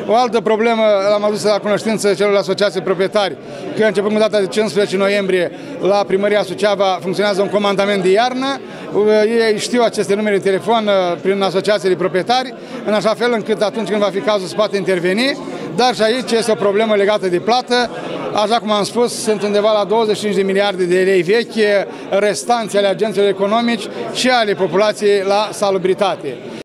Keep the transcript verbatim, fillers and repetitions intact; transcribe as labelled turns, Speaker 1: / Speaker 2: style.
Speaker 1: O altă problemă l-am adus la cunoștință celor asociații proprietari, că începând cu data de cincisprezece noiembrie la Primăria Suceava funcționează un comandament de iarnă. Ei știu aceste numere de telefon prin asociațiile proprietari, în așa fel încât atunci când va fi cazul să poată interveni, dar și aici este o problemă legată de plată. Așa cum am spus, sunt undeva la douăzeci și cinci de miliarde de lei vechi, restanți ale agenților economici și ale populației la salubritate.